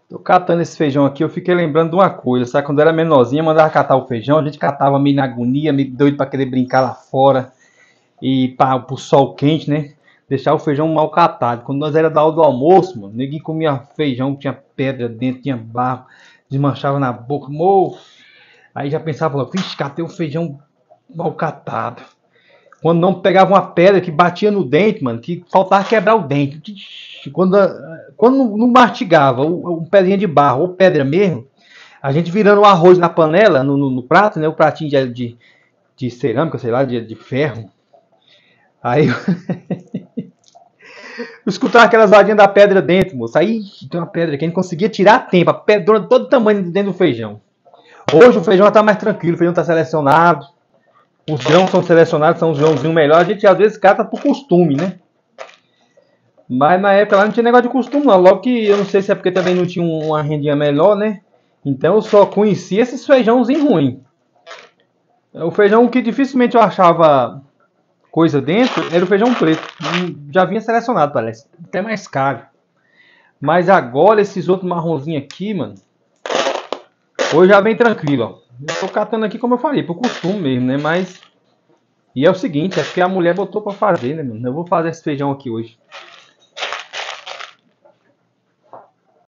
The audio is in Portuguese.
Tô catando esse feijão aqui, eu fiquei lembrando de uma coisa, sabe? Quando eu era menorzinha, eu mandava catar o feijão, a gente catava meio na agonia, meio doido pra querer brincar lá fora e para pro sol quente, né? Deixar o feijão mal catado. Quando nós era da hora do almoço, mano, ninguém comia feijão, tinha pedra dentro, tinha barro, desmanchava na boca, moço. Aí já pensava, vixe, catei o feijão mal catado. Quando não pegava uma pedra que batia no dente, mano, que faltava quebrar o dente. Quando, quando não mastigava um pezinho de barro ou pedra mesmo, a gente virando o arroz na panela, no prato, né? O pratinho de cerâmica, sei lá, de ferro. Aí eu escutava aquelas vadinhas da pedra dentro, moço. Aí tem uma pedra que a gente conseguia tirar a tempo, a pedra de todo tamanho dentro do feijão. Hoje o feijão está mais tranquilo, o feijão está selecionado. Os grãos são selecionados, são os grãozinhos melhores. A gente às vezes cata por costume, né? Mas na época lá não tinha negócio de costume, não. Logo que eu não sei se é porque também não tinha uma rendinha melhor, né? Então eu só conhecia esses feijãozinhos ruins. O feijão que dificilmente eu achava coisa dentro era o feijão preto. Já vinha selecionado, parece. Até mais caro. Mas agora esses outros marronzinhos aqui, mano, hoje já vem tranquilo, ó. Eu tô catando aqui como eu falei, por costume mesmo, né? Mas. E é o seguinte, é porque a mulher botou pra fazer, né, mano? Eu vou fazer esse feijão aqui hoje.